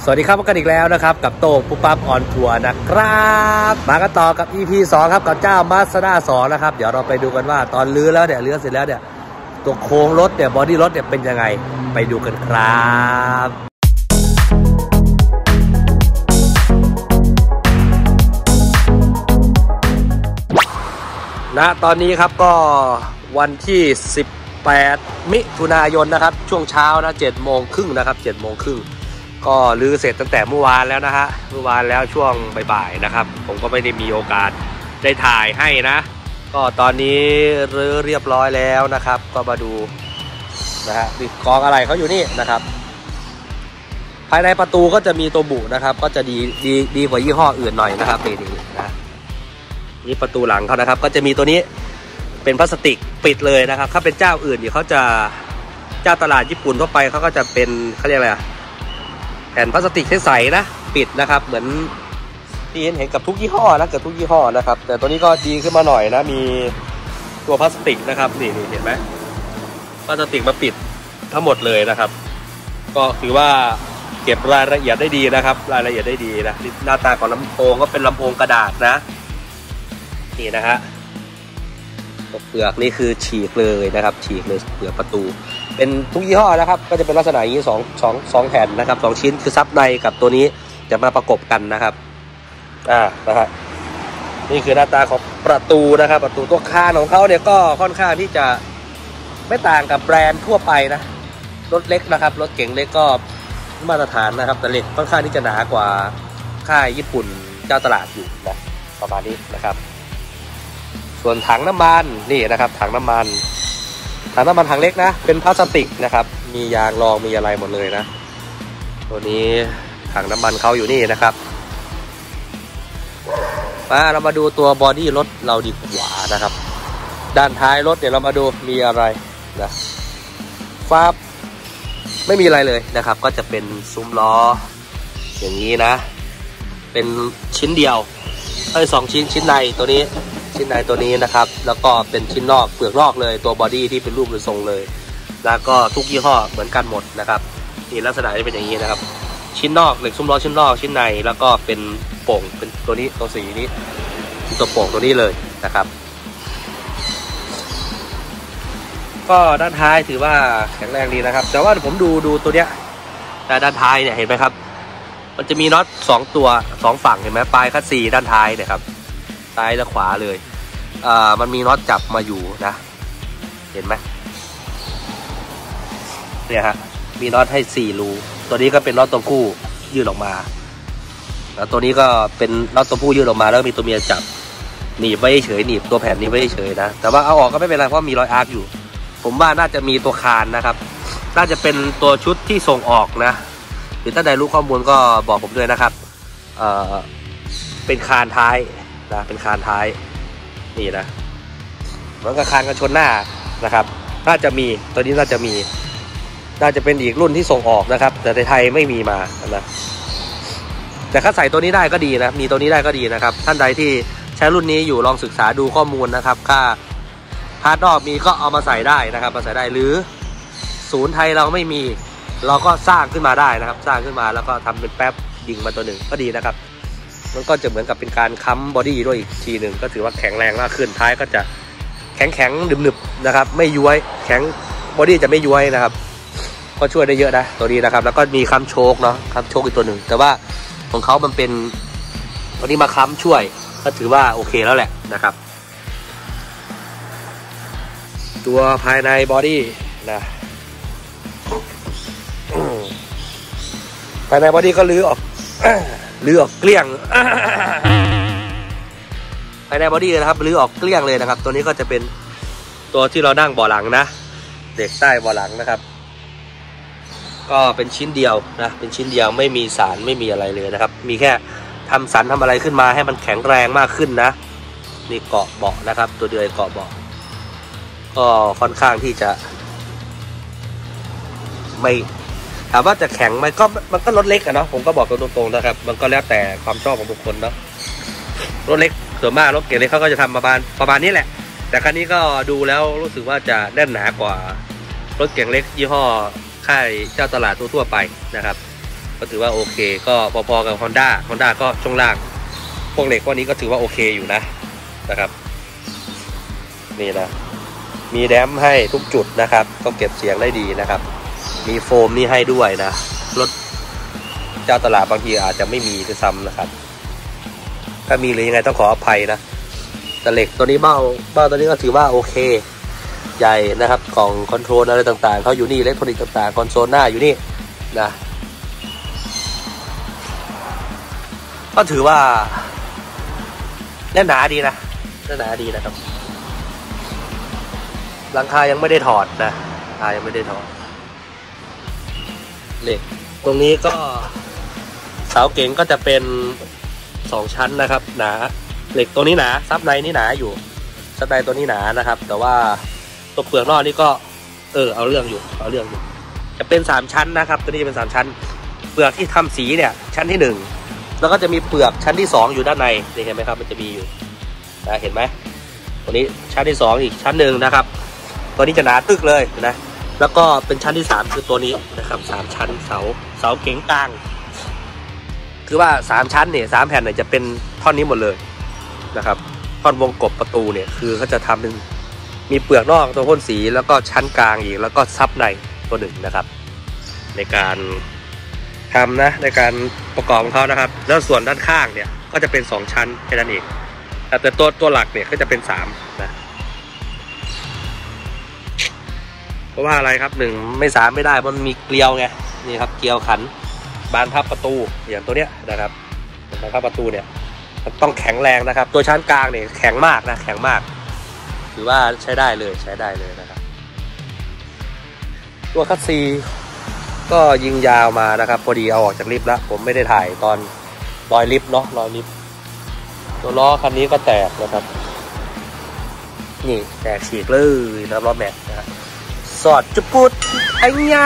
วัสดีครับพบกันอีกแล้วนะครับกับโต้งปุ๊บปั๊บออนทัวร์นะครับมากันต่อกับ EP 2ครับกับเจ้า Mazda 2นะครับเดี๋ยวเราไปดูกันว่าตอนลื้อแล้วเนี่ยลื้อเสร็จแล้วเนี่ยตัวโครงรถเนี่ยบอดี้รถเนี่ยเป็นยังไงไปดูกันครับณตอนนี้ครับก็วันที่18มิถุนายนนะครับช่วงเช้านะ7:30นะครับ7:30ก็ลื้อเสร็จตั้งแต่เมื่อวานแล้วนะฮะเมื่อวานแล้วช่วงบ่ายๆนะครับผมก็ไม่ได้มีโอกาสได้ถ่ายให้นะก็ตอนนี้รื้อเรียบร้อยแล้วนะครับก็มาดูนะฮะกองอะไรเขาอยู่นี่นะครับภายในประตูก็จะมีตัวบุนะครับก็จะดีกว่ายี่ห้ออื่นหน่อยนะครับนี่นะนี่ประตูหลังเขานะครับก็จะมีตัวนี้เป็นพลาสติกปิดเลยนะครับถ้าเป็นเจ้าอื่นเนี่ยเขาจะเจ้าตลาดญี่ปุ่นทั่วไปเขาก็จะเป็นเขาเรียกอะไรแผ่นพลาสติกใสๆนะปิดนะครับเหมือนที่เห็นกับทุกยี่ห้อนะกับทุกยี่ห้อนะครับแต่ตัวนี้ก็ดีขึ้นมาหน่อยนะมีตัวพลาสติกนะครับนี่เห็นไหมพลาสติกมาปิดทั้งหมดเลยนะครับก็ถือว่าเก็บรายละเอียดได้ดีนะครับรายละเอียดได้ดีนะหน้าตาของลำโพงก็เป็นลำโพงกระดาษนะนี่นะฮะตัวเปลือกนี่คือฉีกเลยนะครับฉีกเลยเปลือกประตูเป็นทุกยี่ห้อนะครับก็จะเป็นลักษณะอย่างนี้สองแผ่นนะครับ2ชิ้นคือซับในกับตัวนี้จะมาประกบกันนะครับนะครับนี่คือหน้าตาของประตูนะครับประตูตัวคานของเขาเนี่ยก็ค่อนข้างที่จะไม่ต่างกับแบรนด์ทั่วไปนะรถเล็กนะครับรถเก๋งเล็กก็มาตรฐานนะครับแต่เหล็กค่อนข้างที่จะหนากว่าค่ายญี่ปุ่นเจ้าตลาดอยู่นะประมาณนี้นะครับส่วนถังน้ำมันนี่นะครับถังน้ำมันถังเล็กนะเป็นพลาสติกนะครับมียางรองมีอะไรหมดเลยนะตัวนี้ถังน้ำมันเขาอยู่นี่นะครับเรามาดูตัวบอดี้รถเราดีกว่านะครับด้านท้ายรถเดี๋ยวเรามาดูมีอะไรนะฟ้าไม่มีอะไรเลยนะครับก็จะเป็นซุ้มล้ออย่างนี้นะเป็นชิ้นเดียว2ชิ้นในตัวนี้ชิ้นในตัวนี้นะครับแล้วก็เป็นชิ้นนอกเปลือกนอกเลยตัวบอดี้ที่เป็นรูปเป็นทรงเลยแล้วก็ทุกยี่ห้อเหมือนกันหมดนะครับนี่ลักษณะจะเป็นอย่างนี้นะครับชิ้นนอกเหล็กซุ้มล้อชิ้นนอกชิ้นในแล้วก็เป็นโป่งเป็นตัวนี้ตัวสีนี้ตัวโป่งตัวนี้เลยนะครับก็ด้านท้ายถือว่าแข็งแรงดีนะครับแต่ว่าผมดูตัวเนี้ยแต่ด้านท้ายเนี่ยเห็นไหมครับมันจะมีน็อต2ตัว2ฝั่งเห็นไหมปลายคัสซีด้านท้ายเนี่ยครับซ้ายและขวาเลยมันมีน็อตจับมาอยู่นะเห็นไหมเนี่ยฮะมีน็อตให้4รูตัวนี้ก็เป็นน็อตตัวผู้ยืดออกมาแล้วตัวนี้ก็เป็นน็อตตัวผู้ยืดออกมาแล้วมีตัวเมียจับหนีบไว้เฉยหนีบตัวแผ่นนี้ไว้เฉยนะแต่ว่าเอาออกก็ไม่เป็นไรเพราะมีรอยอาร์คอยู่ผมว่าน่าจะมีตัวคานนะครับน่าจะเป็นตัวชุดที่ส่งออกนะหรือถ้าใดรู้ข้อมูลก็บอกผมด้วยนะครับเป็นคานท้ายนะเป็นคานท้ายนี่นะมันก็คานกันชนหน้านะครับน่าจะมีตัวนี้น่าจะเป็นอีกรุ่นที่ส่งออกนะครับแต่ในไทยไม่มีมานะแต่ถ้าใส่ตัวนี้ได้ก็ดีนะมีตัวนี้ได้ก็ดีนะครับท่านใดที่ใช้รุ่นนี้อยู่ลองศึกษาดูข้อมูลนะครับค่าพาร์ทนอกมีก็เอามาใส่ได้นะครับมาใส่ได้หรือศูนย์ไทยเราไม่มีเราก็สร้างขึ้นมาได้นะครับสร้างขึ้นมาแล้วก็ทำเป็นแป๊บยิงมาตัวหนึ่งก็ดีนะครับมันก็จะเหมือนกับเป็นการค้ำบอดี้ด้วยอีกทีหนึ่งก็ถือว่าแข็งแรงมากขึ้นท้ายก็จะแข็งหนึบๆนะครับไม่ย้วยแข็งบอดี้จะไม่ย้วยนะครับก็ช่วยได้เยอะนะตัวนี้นะครับแล้วก็มีค้ำโชคเนาะค้ำโชคอีกตัวหนึ่งแต่ว่าของเขามันเป็นตัวนี้มาค้ำช่วยก็ถือว่าโอเคแล้วแหละนะครับตัวภายในบอดี้นะภายในบอดี้ก็ลื้อออกเกลี้ยงภายในบอดี้นะครับลื้อออกเกลี้ยงเลยนะครับตัวนี้ก็จะเป็นตัวที่เรานั่งเบาะหลังนะเด็กใต้เบาะหลังนะครับก็เป็นชิ้นเดียวนะเป็นชิ้นเดียวไม่มีสารไม่มีอะไรเลยนะครับมีแค่ทำสันทำอะไรขึ้นมาให้มันแข็งแรงมากขึ้นนะนี่เกาะเบาะนะครับตัวเดือยเกาะเบาะก็ค่อนข้างที่จะไม่ถามว่าจะแข็งไหมก็มันก็รถเล็กอะเนาะผมก็บอกตรงๆนะครับมันก็แล้วแต่ความชอบของทุกคนเนาะรถเล็กส่วนมากรถเก๋งเล็กเขาก็จะทำประมาณนี้แหละแต่คันนี้ก็ดูแล้วรู้สึกว่าจะแน่นหนากว่ารถเก๋งเล็กยี่ห้อค่ายเจ้าตลาดทั่วไปนะครับก็ถือว่าโอเคก็พอๆกับ Honda ก็ช่วงล่างพวกเหล็กพวกนี้ก็ถือว่าโอเคอยู่นะครับนี่นะมีแดมให้ทุกจุดนะครับก็เก็บเสียงได้ดีนะครับมีโฟมนี่ให้ด้วยนะรถเจ้าตลาดบางทีอาจจะไม่มีด้วยซ้ำนะครับถ้ามีหรือยังไงต้องขออภัยนะแต่เหล็กตัวนี้เบ้าตัวนี้ก็ถือว่าโอเคใหญ่นะครับกล่องคอนโทรลอะไรต่างๆเขาอยู่นี่อิเล็กทรอนิกส์ต่างๆคอนโซลหน้าอยู่นี่นะก็ถือว่าแน่นหนาดีนะครับหลังคายังไม่ได้ถอดนะยังไม่ได้ถอดเหล็กตรงนี้ก็เสาเก๋งก็จะเป็น2ชั้นนะครับหนาเหล็กตัวนี้หนาซับในนี่หนาอยู่ซับในตัวนี้หนานะครับแต่ว่าตัวเปลือกนอกนี่ก็เอาเรื่องอยู่จะเป็น3ชั้นนะครับตัวนี้จะเป็น3ชั้นเปลือกที่ทำสีเนี่ยชั้นที่1แล้วก็จะมีเปลือกชั้นที่2อยู่ด้านในเห็นไหมครับมันจะมีอยู่เห็นไหมตัวนี้ชั้นที่2อีกชั้นหนึ่งนะครับตัวนี้จะหนาตึกเลยนะแล้วก็เป็นชั้นที่3คือตัวนี้นะครับ3ชั้นเสาเก๋งกลางคือว่า3ชั้นเนี่ย3แผ่นเนี่ยจะเป็นท่อนนี้หมดเลยนะครับท่อนวงกบประตูเนี่ยคือเขาจะทำเป็นมีเปลือกนอกตัวพ่นสีแล้วก็ชั้นกลางอีกแล้วก็ซับในตัวหนึ่งนะครับในการทำนะในการประกอบของเขานะครับแล้วส่วนด้านข้างเนี่ยก็จะเป็น2ชั้นแค่นั้นเองแต่ตัวหลักเนี่ยก็จะเป็น3นะเพราะว่าอะไรครับ1ไม่3ไม่ได้มันมีเกลียวไงนี่ครับเกลียวขันบานพับประตูอย่างตัวเนี้ยนะครับบานพับประตูเนี่ยมันต้องแข็งแรงนะครับตัวชั้นกลางเนี่ยแข็งมากนะแข็งมากถือว่าใช้ได้เลยนะครับตัวคัสซีก็ยิงยาวมานะครับพอดีเอาออกจากลิฟต์แล้วผมไม่ได้ถ่ายตอนรอยลิฟต์เนาะรอยลิฟต์ตัวล้อคันนี้ก็แตกนะครับนี่แตกฉีกเลยนะล้อแม็กนะสอดจุปุดไอ้เงี้ย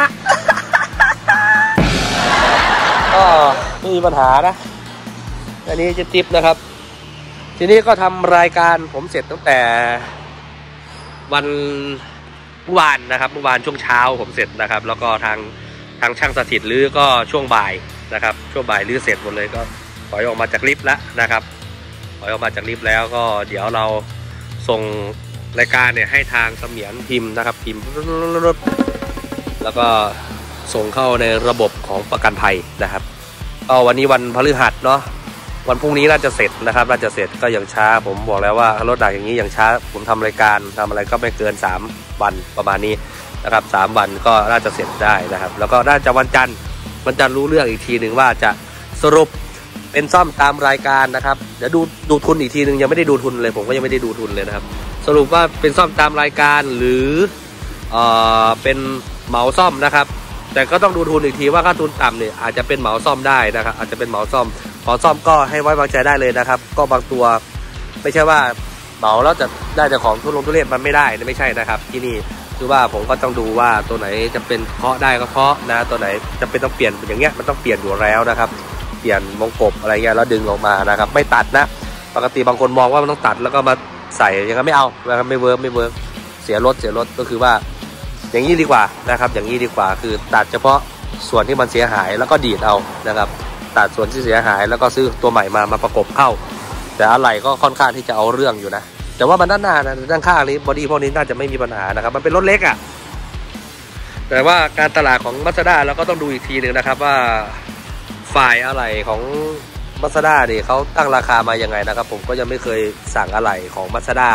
ก็ไม่มีปัญหานะอันนี้จะจิ๊บนะครับทีนี้ก็ทำรายการผมเสร็จตั้งแต่วันเมื่อวานนะครับเมื่อวานช่วงเช้าผมเสร็จนะครับแล้วก็ทางช่างสถิตรื้อก็ช่วงบ่ายนะครับช่วงบ่ายรื้อเสร็จหมดเลยก็ถอยออกมาจากลิฟต์แล้วนะครับถอยออกมาจากลิฟต์แล้วก็เดี๋ยวเราส่งรายการเนี่ยให้ทางเสมียนพิมพ์นะครับพิมพ์แล้วก็ส่งเข้าในระบบของประกันภัยนะครับก็วันนี้วันพฤหัสเนาะวันพรุ่งนี้น่าจะเสร็จนะครับน่าจะเสร็จก็อย่างช้าผมบอกแล้วว่ารถหนักอย่างนี้อย่างช้าผมทำรายการทำอะไรก็ไม่เกิน3วันประมาณนี้นะครับ3วันก็น่าจะเสร็จได้นะครับแล้วก็น่าจะวันจันทร์รู้เรื่องอีกทีหนึ่งว่าจะสรุปเป็นซ่อมตามรายการนะครับเดี๋ยวดูทุนอีกทีหนึ่งยังไม่ได้ดูทุนเลยผมก็ยังไม่ได้ดูทุนเลยนะครับสรุปว่าเป็นซ่อมตามรายการหรือเป็นเหมาซ่อมนะครับแต่ก็ต้องดูทุนอีกทีว่าค่าทุนต่ำเนี่ยอาจจะเป็นเหมาซ่อมได้นะครับอาจจะเป็นเหมาซ่อมก็ให้ไว้วางใจได้เลยนะครับก็บางตัวไม่ใช่ว่าเหมาแล้วจะได้แต่ของทุเรศมันไม่ได้ไม่ใช่นะครับที่นี่คือว่าผมก็ต้องดูว่าตัวไหนจะเป็นเคาะได้ก็เคาะนะตัวไหนจะเป็นต้องเปลี่ยนอย่างเงี้ยมันต้องเปลี่ยนอยู่แล้วนะครับเปลี่ยนวงกบอะไรเงี้ยแล้วดึงออกมานะครับไม่ตัดนะปกติบางคนมองว่ามันต้องตัดแล้วก็มาใส่อย่างนั้นไม่เอานะครับไม่เวิร์กเสียรถก็คือว่าอย่างนี้ดีกว่านะครับอย่างนี้ดีกว่าคือตัดเฉพาะส่วนที่มันเสียหายแล้วก็ดีดเอานะครับตัดส่วนที่เสียหายแล้วก็ซื้อตัวใหม่มาประกบเข้าแต่อะไรก็ค่อนข้างที่จะเอาเรื่องอยู่นะแต่ว่ามันด้านหน้านะด้านข้างนี้บอดี้พวกนี้น่าจะไม่มีปัญหานะครับมันเป็นรถเล็กอ่ะแต่ว่าการตลาดของ Mazda เราก็ต้องดูอีกทีนึงนะครับว่าฝ่ายอะไรของ Mazda เนี่ยเขาตั้งราคามายังไงนะครับผมก็ยังไม่เคยสั่งอะไรของ Mazda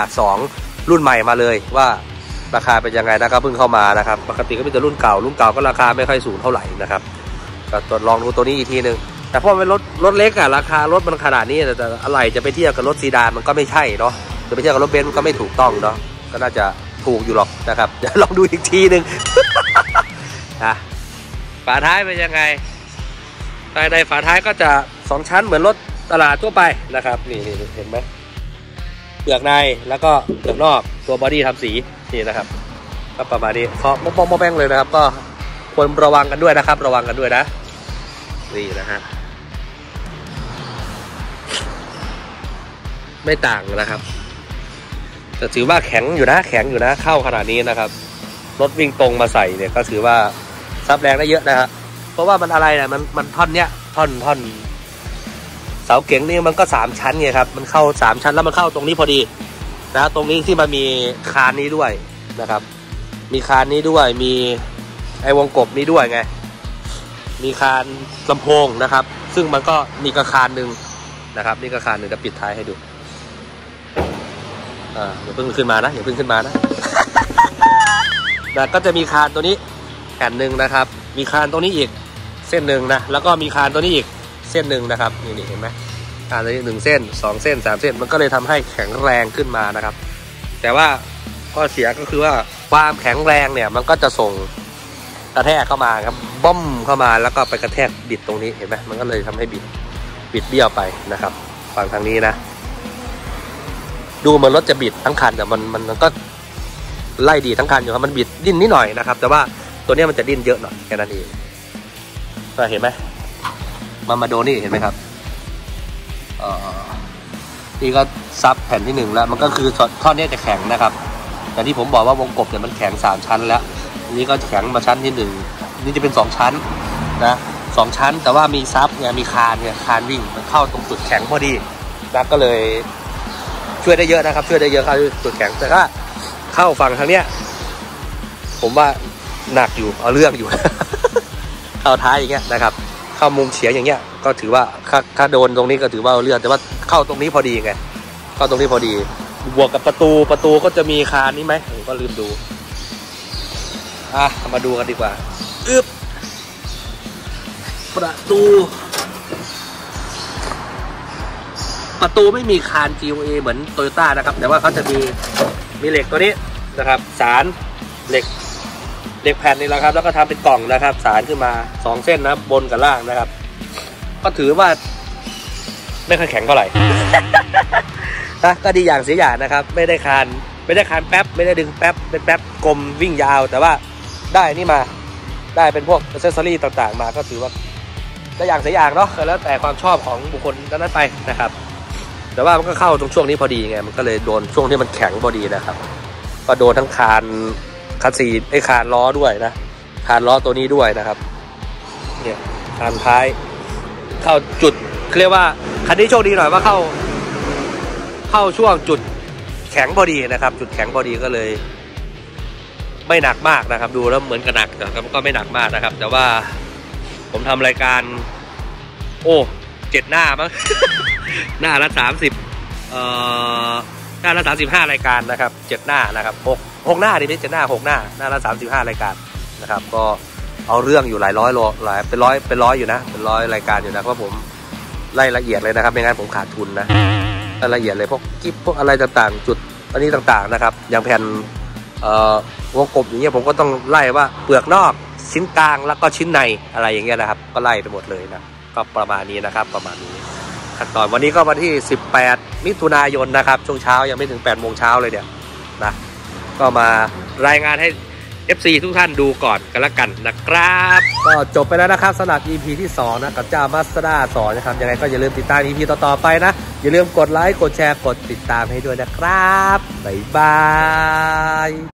2รุ่นใหม่มาเลยว่าราคาเป็นยังไงนะครับเพิ่งเข้ามานะครับปกติก็มีแต่รุ่นเก่าก็ราคาไม่ค่อยสูงเท่าไหร่นะครับก็ทดลองดูตัวนี้อีกทีนึงแต่พอเป็นรถเล็กอะราคารถมันขนาดนี้แต่อะไรจะไปเทียบกับรถซีดานมันก็ไม่ใช่เนาะจะไปเทียบกับรถเบนซ์มันก็ไม่ถูกต้องเนาะก็น่าจะถูกอยู่หรอกนะครับเดี๋ยวลองดูอีกทีนึง ฝาท้ายเป็นยังไงภายในฝาท้ายก็จะ2ชั้นเหมือนรถตลาดทั่วไปนะครับนี่เห็นไหมเปลือกในแล้วก็เปลือกนอกตัวบอดี้ทำสีนี่นะครับก็ประมาณนี้เคาะมอแป้งเลยนะครับก็ควรระวังกันด้วยนะครับระวังกันด้วยนะนี่นะฮะไม่ต่างนะครับแต่ถือว่าแข็งอยู่นะเข้าขนาดนี้นะครับรถวิ่งตรงมาใส่เนี่ยก็ถือว่าซับแรงได้เยอะนะฮะราะว่ามันอะไรเนี่ยมันท่อนเนี้ยท่อนเสาเก๋งนี่มันก็3 ชั้นไงครับมันเข้า3 ชั้นแล้วมันเข้าตรงนี้พอดีนะตรงนี้ที่มันมีคานนี้ด้วยนะครับมีคานนี้ด้วยมีไอ้วงกบนี้ด้วยไงมีคานลำโพงนะครับซึ่งมันก็มีกระคานหนึ่งนะครับนี่กระคานหนึ่งจะปิดท้ายให้ดูอย่าเพิ่งขึ้นมานะอย่าเพิ่งขึ้นมานะ นะก็จะมีคานตัวนี้แผ่นหนึ่งนะครับมีคานตรงนี้อีกเส้นหนึ่งนะแล้วก็มีคานตัวนี้อีกเส้นหนึ่งนะครับนี่เห็นไหมคานตัวนี้1 เส้น2 เส้น3 เส้นมันก็เลยทำให้แข็งแรงขึ้นมานะครับแต่ว่าข้อเสียก็คือว่าความแข็งแรงเนี่ยมันก็จะส่งกระแทกเข้ามาครับบ้อมเข้ามาแล้วก็ไปกระแทกบิดตรงนี้เห็นไหมมันก็เลยทำให้บิดเบี้ยวไปนะครับฝั่งทางนี้นะดูเหมือนรถจะบิดทั้งคันแต่มันก็ไล่ดีทั้งคันอยู่ครับมันบิดดิ้นนิดหน่อยนะครับแต่ว่าตัวนี้มันจะดิ้นเยอะหน่อยแค่นั้นเองก็เห็นไหมมาโดนนี่เห็นไหมครับนี่ก็ซับแผ่นที่1แล้วมันก็คือท่อนนี้จะแข็งนะครับแต่ที่ผมบอกว่าวงกบเนี่ยมันแข็ง3 ชั้นแล้วนี่ก็แข็งมาชั้นที่1นี่จะเป็น2 ชั้นนะ2 ชั้นแต่ว่ามีซับเนี่ยมีคานวิ่งมันเข้าตรงจุดแข็งพอดีนะก็เลยช่วยได้เยอะนะครับช่วยได้เยอะเข้าจุดแข็งแต่ถ้าเข้าฝั่งทางเนี้ยผมว่าหนักอยู่เอาเรื่องอยู่ เข้าท้ายอย่างเงี้ยนะครับเข้ามุมเฉียงอย่างเงี้ยก็ถือว่าถ้าโดนตรงนี้ก็ถือว่าเอาเรื่องแต่ว่าเข้าตรงนี้พอดีไงเข้าตรงนี้พอดีบวกกับประตูก็จะมีคานนี้ไหมผมก็ลืมดูมาดูกันดีกว่าประตูไม่มีคาน GOA เหมือน Toyota นะครับแต่ว่าเขาจะมีเหล็กตัวนี้นะครับสารเหล็กแผ่นนี่แหละครับแล้วก็ทำเป็นกล่องนะครับสารขึ้นมา2 เส้นนะบนกับล่างนะครับก็ถือว่าไม่ค่อยแข็งเท่าไหร่ นะก็ดีอย่างเสียอย่างนะครับไม่ได้คานแป๊บไม่ได้ดึงแป๊บเป็นแป๊บกลมวิ่งยาวแต่ว่าได้นี่มาได้เป็นพวกแอคเซสซอรี่ต่างๆมาก็ถือว่าได้อย่างเสียอย่างเนาะแล้วแต่ความชอบของบุคคลนั้นไปนะครับแต่ว่ามันก็เข้าตรงช่วงนี้พอดีไงมันก็เลยโดนช่วงที่มันแข็งพอดีนะครับก็โดนทั้งคาน4ไอ้คานล้อด้วยนะคานล้อตัวนี้ด้วยนะครับเนี่ยคานท้ายเข้าจุดเรียกว่าคันนี้โชคดีหน่อยว่าเข้าช่วงจุดแข็งพอดีนะครับจุดแข็งพอดีก็เลยไม่หนักมากนะครับดูแล้วเหมือนกับหนักแต่ก็ไม่หนักมากนะครับแต่ว่าผมทำรายการ7 หน้ามั้ง หน้าละ30หน้าละ35 รายการนะครับ7 หน้านะครับ6 หน้าดิไม่7 หน้า6 หน้าละ35 รายการนะครับก็เอาเรื่องอยู่หลายร้อยโลหลายเป็นร้อยอยู่นะเป็น100 รายการอยู่นะเพราะผมไล่ละเอียดเลยนะครับไม่งั้นผมขาดทุนนะละเอียดเลยพวกกิ๊บพวกอะไรต่างๆจุดอันนี้ต่างๆนะครับอย่างแผ่นวงกบอย่างเงี้ยผมก็ต้องไล่ว่าเปลือกนอกชิ้นกลางแล้วก็ชิ้นในอะไรอย่างเงี้ยนะครับก็ไล่ไปหมดเลยนะก็ประมาณนี้นะครับประมาณนี้ขั้นตอนวันนี้ก็วันที่18 มิถุนายนนะครับช่วงเช้ายังไม่ถึง8 โมงเช้าเลยเนี่ยนะก็มารายงานให้ FC ทุกท่านดูก่อนกันละกันนะครับก็จบไปแล้วนะครับสำหรับ EP ที่2นะกับเจ้า Mazda 2นะครับยังไงก็อย่าลืมติดตาม EP ต่อๆไปนะอย่าลืมกดไลค์กดแชร์กดติดตามให้ด้วยนะครับบ๊ายบาย